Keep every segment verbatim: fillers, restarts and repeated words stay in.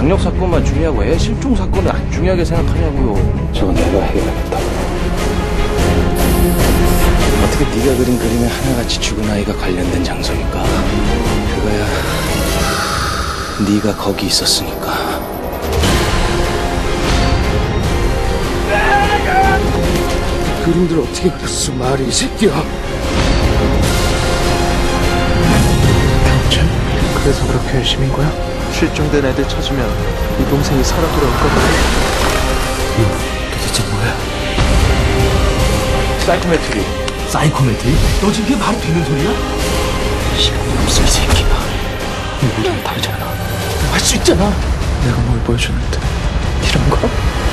강력 사건만 중요하고 애 실종 사건을 안 중요하게 생각하냐고요. 저건 내가 해결하겠다. 어떻게 네가 그린 그림에 하나같이 죽은 아이가 관련된 장소일까? 그거야 네가 거기 있었으니까. 그림들 어떻게 그렸어, 말이 이 새끼야. 당신? 그래서 그렇게 열심히 인 거야? 실종된 애들 찾으면 네 동생이 살아 돌아올 거거든. 이거 도대체 뭐야? 사이코메트리. 사이코메트리? 너 지금 그게 말이 되는 소리야? 시간이 없어, 이 새끼야. 우리랑 다르잖아. 할 수 있잖아. 내가 뭘 보여주는데 이런 거?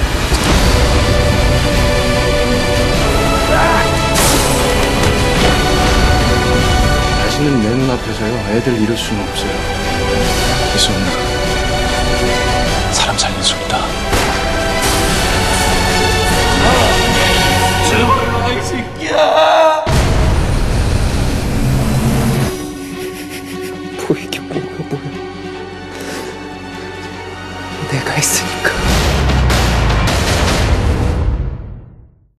다시는 내 눈앞에서요 애들 잃을 수는 없어요. 이소은 사람 살린 소